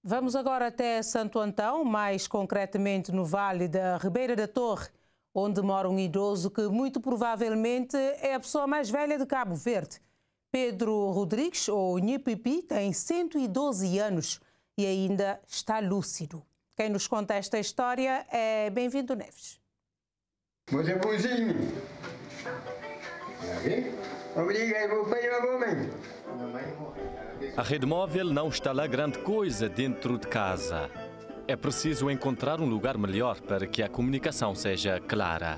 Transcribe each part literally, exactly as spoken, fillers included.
Vamos agora até Santo Antão, mais concretamente no Vale da Ribeira da Torre, onde mora um idoso que muito provavelmente é a pessoa mais velha de Cabo Verde. Pedro Rodrigues, ou Nhi Pipi, tem cento e doze anos e ainda está lúcido. Quem nos conta esta história é Bem-vindo Neves. Você cozinha. Obrigado, meu pai e minha mãe. A rede móvel não está lá grande coisa dentro de casa. É preciso encontrar um lugar melhor para que a comunicação seja clara.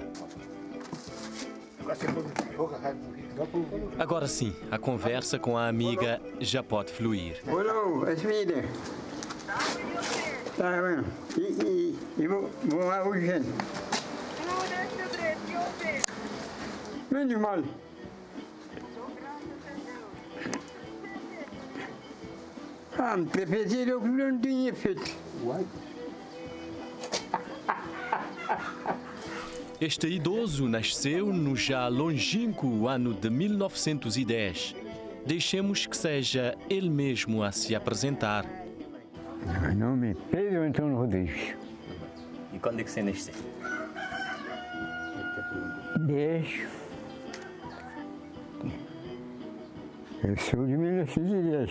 Agora sim, a conversa com a amiga já pode fluir. Olá, as vidas. Tá bem. E, e, e vou, vou lá hoje. Menos mal. Ah, me preferiram que não tinha feito. Este idoso nasceu no já longínquo ano de mil novecentos e dez. Deixemos que seja ele mesmo a se apresentar. Meu nome é Pedro Antônio Rodrigues. E quando é que você nasceu? dez. Eu sou de mil novecentos e dez.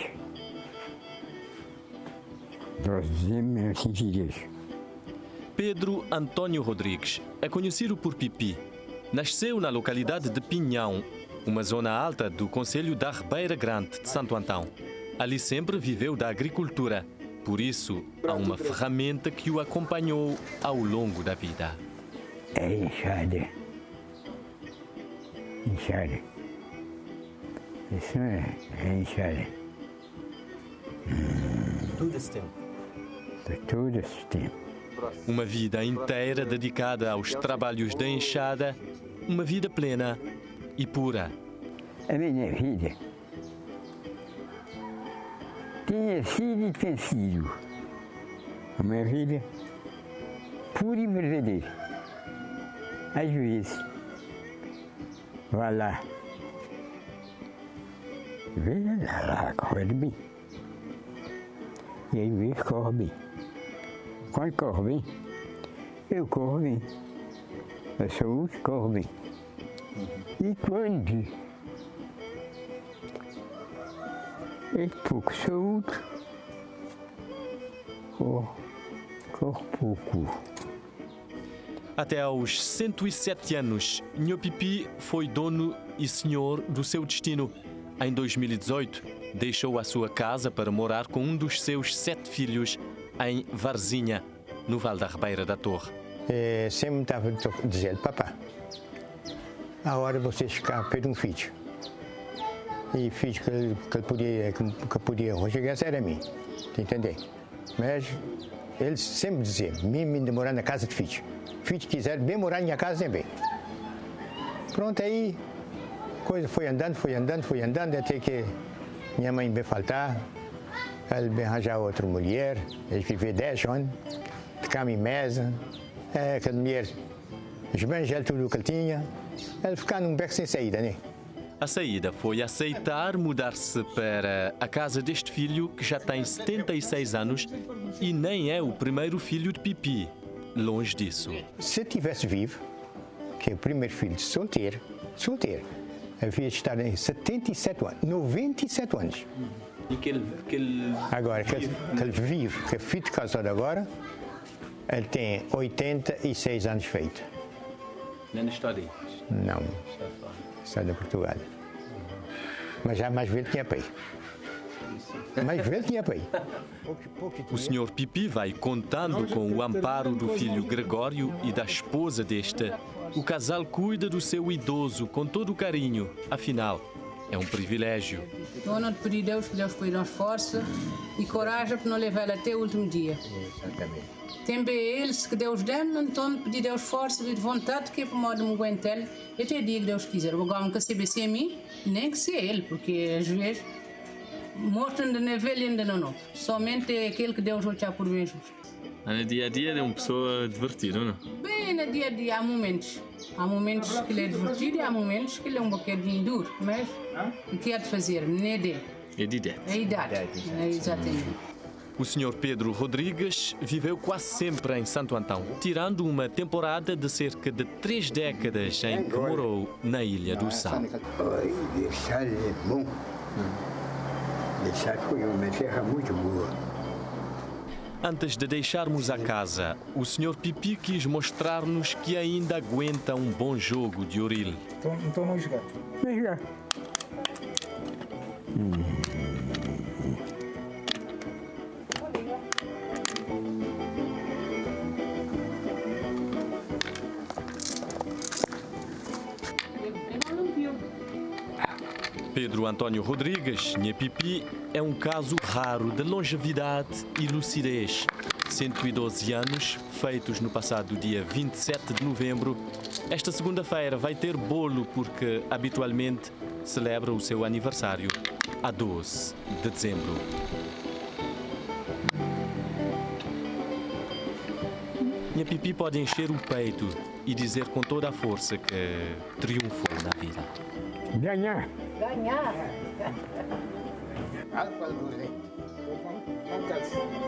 doze de mil novecentos e dez. Pedro Antônio Rodrigues é conhecido por Pipi. Nasceu na localidade de Pinhão, uma zona alta do concelho da Ribeira Grande de Santo Antão. Ali sempre viveu da agricultura. Por isso, há uma ferramenta que o acompanhou ao longo da vida. É enxada. Enxada. Isso é, é enxada. Hum. Todo esse tempo? Todo esse tempo. Uma vida inteira dedicada aos trabalhos da enxada, uma vida plena e pura. A minha vida tinha sido e tem sido uma vida pura e verdadeira. Às vezes, vai lá, veja lá, lá, corre bem. E às vezes corre bem. Quando corre bem, eu corro bem. A saúde corre bem. E quando é pouco saúde, corre, corre pouco. Até aos cento e sete anos, Nho Pipi foi dono e senhor do seu destino. Em dois mil e dezoito, deixou a sua casa para morar com um dos seus sete filhos em Varzinha, no Vale da Ribeira da Torre. É, sempre estava a dizer, papá, a hora de você ficar perto de um filho. E filho que ele, que ele podia, que, que podia chegar era mim, tá entendendo? Mas ele sempre dizia, mim me morar na casa de filho. Filho quiser bem morar na minha casa também. Pronto, aí a coisa foi andando, foi andando, foi andando, até que minha mãe veio faltar. Ele veio arranjar outra mulher, ele viveu dez anos, de cama e mesa, é, aquela mulher esbanjou tudo o que ele tinha, ele ficava num beco sem saída, né? A saída foi aceitar mudar-se para a casa deste filho que já tem setenta e seis anos e nem é o primeiro filho de Pipi, longe disso. Se eu tivesse vivo, que é o primeiro filho de solteiro, solteiro, havia de estar em setenta e sete anos, noventa e sete anos. E que ele, que ele agora, que ele, que ele vive, que é filho de casado agora, ele tem oitenta e seis anos feito. Nem na história? Não, está de Portugal. Mas já mais velho tinha pai. Mais velho tinha pai. O senhor Pipi vai contando com o amparo do filho Gregório e da esposa deste. O casal cuida do seu idoso com todo o carinho, afinal, é um privilégio. Eu não te pedi a Deus que Deus põe nós força e coragem para não levar ela até o último dia. Exatamente. Também eles que Deus dá, então pedi a Deus força e de vontade que é para modo me aguentar ele até o dia que Deus quiser. Agora nunca saber se é mim, nem que se é ele, porque às vezes morto ainda não é velho ainda não novo. Somente é aquele que Deus vai por bem justo. No dia a dia ele é uma pessoa divertida, não? Bem, no dia a dia há momentos. Há momentos que ele é divertido e há momentos que ele é um bocadinho duro, mas o que há de fazer? Não é dele. É de idade. É a idade. É exatamente. O senhor Pedro Rodrigues viveu quase sempre em Santo Antão, tirando uma temporada de cerca de três décadas em que morou na Ilha do Sal. Oi, deixar é bom. Deixar foi uma terra muito boa. Antes de deixarmos a casa, o senhor Pipi quis mostrar-nos que ainda aguenta um bom jogo de oril. Então, então não jogar. Vem jogar. Pedro Antônio Rodrigues, Nhé Pipi, é um caso raro de longevidade e lucidez. cento e doze anos, feitos no passado dia vinte e sete de novembro. Esta segunda-feira vai ter bolo porque habitualmente celebra o seu aniversário a doze de dezembro. Nhé Pipi pode encher o peito e dizer com toda a força que triunfou na vida. Ganhar. Ganhar. Vamos, vamos, vamos.